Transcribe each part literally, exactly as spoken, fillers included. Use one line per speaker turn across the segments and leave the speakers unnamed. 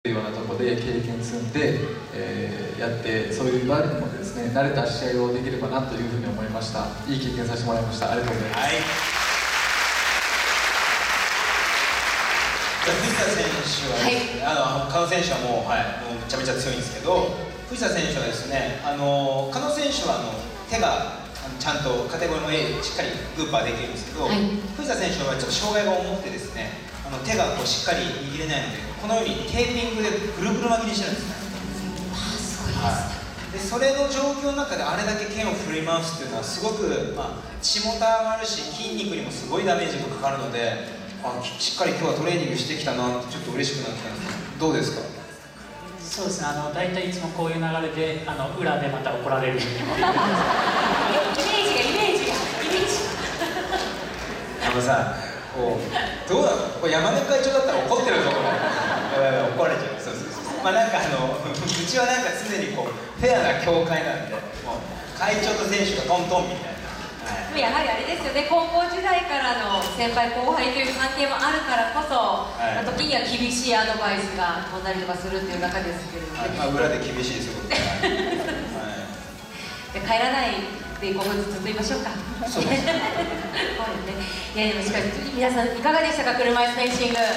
いうようなところで経験積んで、えー、やって、そういう場にもですね、慣れた試合をできればなというふうに思いました。いい経験させてもらいました。ありがとうございます。はい、
藤田選手は、はい、あの加納選手はもう、はい、もうめちゃめちゃ強いんですけど、藤田選手はですね、あの加納選手はあの手がちゃんとカテゴリーの A しっかりグーパーできるんですけど、はい、藤田選手はちょっと障害が重くてですね、あの手がこうしっかり握れないので、このようにテーピングでぐるぐる巻きにしてるんですね。はい、でそれの状況の中であれだけ剣を振り回すっていうのはすごく、まあ、血もたがるし筋肉にもすごいダメージがかかるので、あしっかり今日はトレーニングしてきたなってちょっと嬉しくなってきたんですけど、どうですか？
そうですね、あの大体いつもこういう流れであの裏でまた怒られるようにもイメージ
がイメージがイメージ
あのさ、こうどうなの？これ山根会長だったら怒ってるぞこれ。やばいやばい怒られちゃう。そうそうそう。まあなんかあのうちはなんか常にこうフェアな協会なんで、もう会長と選手がトントンみたいな。
やはりあれですよね、高校時代からの先輩後輩という関係もあるからこそ、はい、時には厳しいアドバイスが飛んだりとかするっていう中ですけれども、ね、
はい、まあ、裏で厳しいですよ、はい、
で帰らないでここずっと言いましょうか。そうですね。そうですね。いやでもしかし皆さんいかがでしたか、車椅子フェンシング。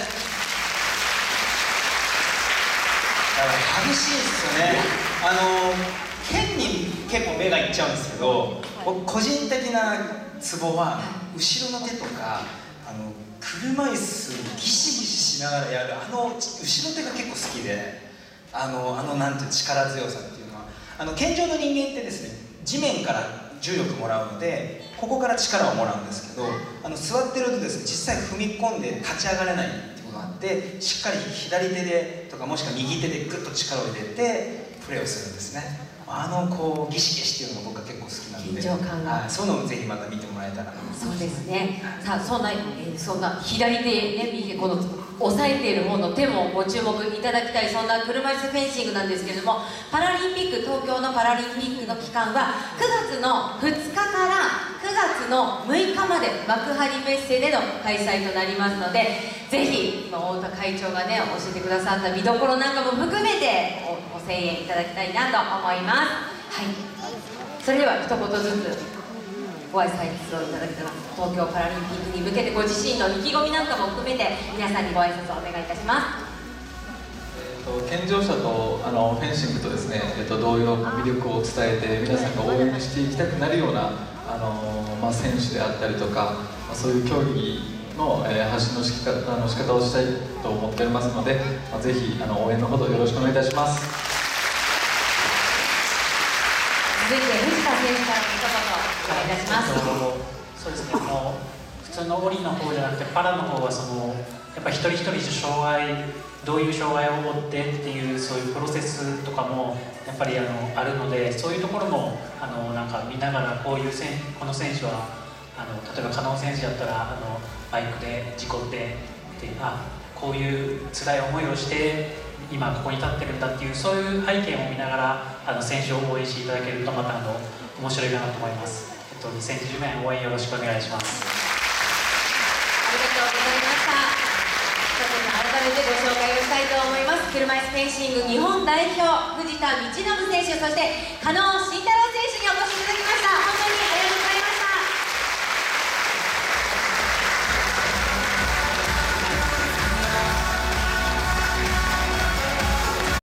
激しいですよね。あの剣に結構目がいっちゃうんですけど、僕個人的なツボは後ろの手とか、あの車椅子ギシギシしながらやるあの後ろ手が結構好きで、あのあのなんていう力強さっていうのは、あの健常の人間ってですね、地面から重力もらうのでここから力をもらうんですけど、あの座ってるとですね、実際踏み込んで立ち上がれないってことがあって、しっかり左手でとかもしくは右手でグッと力を入れてプレーをするんですね。あのこうギシギシっていうのが僕は結構好きなので、
緊張感が、
はい、そういうのをぜひまた見てもらえたら。
そうですね。さあそんな、えー、そんな左手ね、右手この押さえている方の手もご注目いただきたい、そんな車椅子フェンシングなんですけれども、パラリンピック東京のパラリンピックの期間はくがつのふつかからくがつのむいかまで幕張メッセでの開催となりますので、ぜひ今太田会長がね教えてくださった見どころなんかも含めてご声援いただきたいなと思います。はい、それでは一言ずつご挨拶をいただきます。東京パラリンピックに向けてご自身の意気込みなんかも含めて皆さんにご挨拶をお願いいたします。
えー、と健常者とあのフェンシングとですね、えー、と同様の魅力を伝えて皆さんが応援していきたくなるようなあの、まあ、選手であったりとか、まあ、そういう競技の、えー、発信の仕方の仕方をしたいと思っておりますので、まあ、ぜひあの応援のほどよろしくお願いいたします。
続いて藤田選手からの一言お願いいたします。
そうですね、あの普通のオリの方じゃなくてパラの方はそのやっぱ一人一人障害、どういう障害を負ってっていうそういうプロセスとかもやっぱりあのあるので、そういうところもあのなんか見ながら、こういう選この選手はあの例えば加納選手だったらあのバイクで事故ってで、あこういう辛い思いをして今ここに立ってるんだっていう、そういう背景を見ながらあの選手を応援していただけるとまたあの面白いかなと思います。えっと、にせんじゅうねん応援よろしくお願いします。
ありがとうございました。改めてご紹介をしたいと思います。車椅子フェンシング日本代表藤田道信選手、そして加納慎太郎選手にお越しいただきました。